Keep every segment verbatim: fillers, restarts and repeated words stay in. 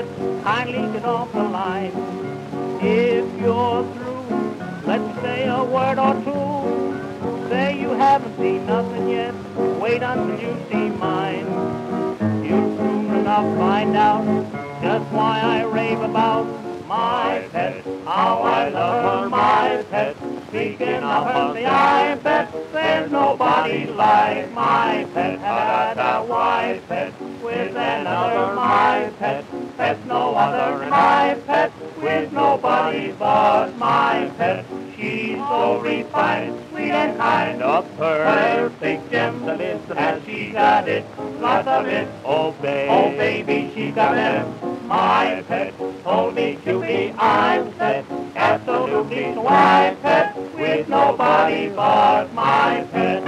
pet, kindly get off the line. If you're through, let's say a word or two. Say you haven't seen nothing yet, wait until you see mine. You'll soon enough find out just why I rave about my pet, how I love her, my pet. Speaking of her, the I bet there's nobody like my pet. Had a white pet with another, my pet. Pet's no other, my pet with nobody but my pet. She's so refined, sweet and kind, of perfect gems to listen, and she got it, lots of it. Oh, baby, oh, baby, she got it. My pet told me to be I'm set, absolutely my pet, with nobody but my pet.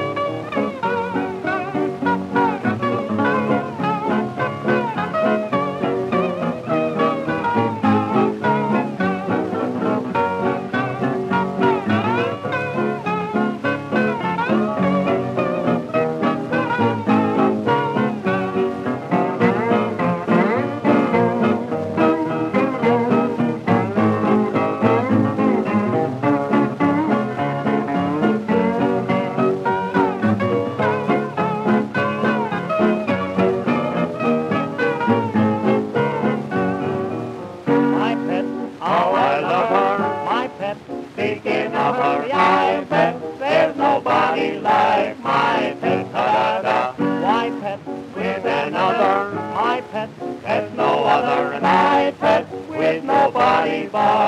Speaking of her, I bet there's nobody like my pet. Ta-da-da, my pet with another, my pet, there's no other, and I pet with nobody but